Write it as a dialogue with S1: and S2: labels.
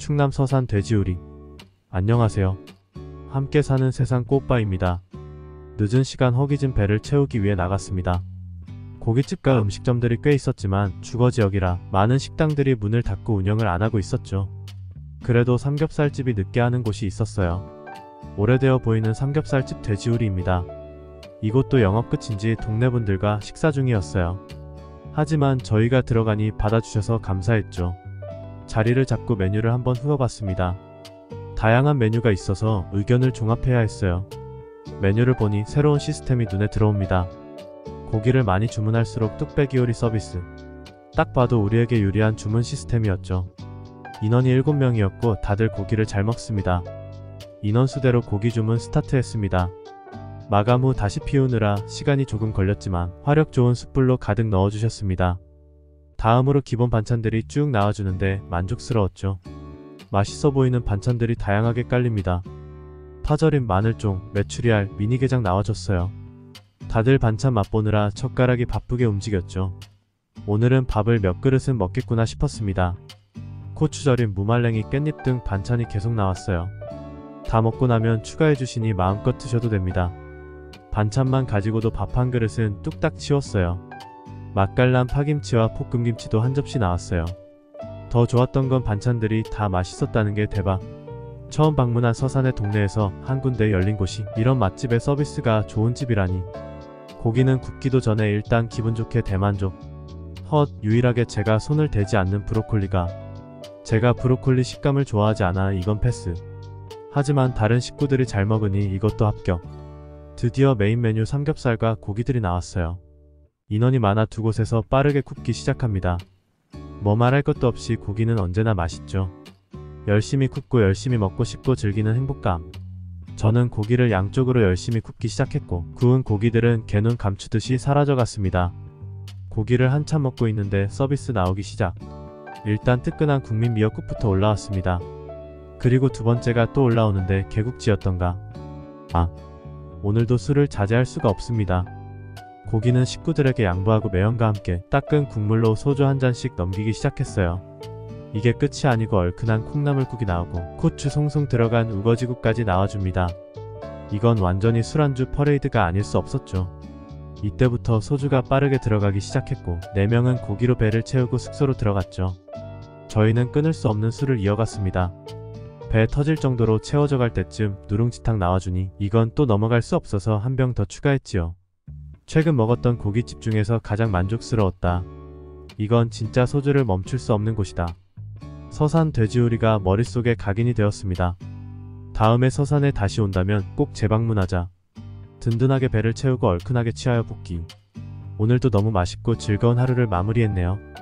S1: 충남 서산 돼지우리. 안녕하세요. 함께 사는 세상 꼬빠입니다. 늦은 시간 허기진 배를 채우기 위해 나갔습니다. 고깃집과 음식점들이 꽤 있었지만 주거지역이라 많은 식당들이 문을 닫고 운영을 안 하고 있었죠. 그래도 삼겹살집이 늦게 하는 곳이 있었어요. 오래되어 보이는 삼겹살집 돼지우리입니다. 이곳도 영업 끝인지 동네분들과 식사 중이었어요. 하지만 저희가 들어가니 받아주셔서 감사했죠. 자리를 잡고 메뉴를 한번 훑어봤습니다. 다양한 메뉴가 있어서 의견을 종합해야 했어요. 메뉴를 보니 새로운 시스템이 눈에 들어옵니다. 고기를 많이 주문할수록 뚝배기 요리 서비스. 딱 봐도 우리에게 유리한 주문 시스템이었죠. 인원이 7명이었고 다들 고기를 잘 먹습니다. 인원수대로 고기 주문 스타트했습니다. 마감 후 다시 피우느라 시간이 조금 걸렸지만 화력 좋은 숯불로 가득 넣어주셨습니다. 다음으로 기본 반찬들이 쭉 나와주는데 만족스러웠죠. 맛있어 보이는 반찬들이 다양하게 깔립니다. 파절임, 마늘종, 메추리알, 미니게장 나와줬어요. 다들 반찬 맛보느라 젓가락이 바쁘게 움직였죠. 오늘은 밥을 몇 그릇은 먹겠구나 싶었습니다. 고추절임, 무말랭이, 깻잎 등 반찬이 계속 나왔어요. 다 먹고 나면 추가해주시니 마음껏 드셔도 됩니다. 반찬만 가지고도 밥 한 그릇은 뚝딱 치웠어요. 맛깔난 파김치와 볶음김치도 한 접시 나왔어요. 더 좋았던 건 반찬들이 다 맛있었다는 게 대박. 처음 방문한 서산의 동네에서 한 군데 열린 곳이 이런 맛집의 서비스가 좋은 집이라니. 고기는 굽기도 전에 일단 기분 좋게 대만족. 유일하게 제가 손을 대지 않는 브로콜리가. 제가 브로콜리 식감을 좋아하지 않아 이건 패스. 하지만 다른 식구들이 잘 먹으니 이것도 합격. 드디어 메인 메뉴 삼겹살과 고기들이 나왔어요. 인원이 많아 두 곳에서 빠르게 굽기 시작합니다. 뭐 말할 것도 없이 고기는 언제나 맛있죠. 열심히 굽고 열심히 먹고 씹고 즐기는 행복감. 저는 고기를 양쪽으로 열심히 굽기 시작했고 구운 고기들은 개눈 감추듯이 사라져갔습니다. 고기를 한참 먹고 있는데 서비스 나오기 시작. 일단 뜨끈한 국민 미역국부터 올라왔습니다. 그리고 두 번째가 또 올라오는데 개국지였던가. 오늘도 술을 자제할 수가 없습니다. 고기는 식구들에게 양보하고 매연과 함께 따끈 국물로 소주 한 잔씩 넘기기 시작했어요. 이게 끝이 아니고 얼큰한 콩나물국이 나오고 고추 송송 들어간 우거지국까지 나와줍니다. 이건 완전히 술안주 퍼레이드가 아닐 수 없었죠. 이때부터 소주가 빠르게 들어가기 시작했고 4명은 고기로 배를 채우고 숙소로 들어갔죠. 저희는 끊을 수 없는 술을 이어갔습니다. 배 터질 정도로 채워져 갈 때쯤 누룽지탕 나와주니 이건 또 넘어갈 수 없어서 한 병 더 추가했지요. 최근 먹었던 고깃집 중에서 가장 만족스러웠다. 이건 진짜 소주를 멈출 수 없는 곳이다. 서산 돼지우리가 머릿속에 각인이 되었습니다. 다음에 서산에 다시 온다면 꼭 재방문하자. 든든하게 배를 채우고 얼큰하게 취하여 복귀. 오늘도 너무 맛있고 즐거운 하루를 마무리했네요.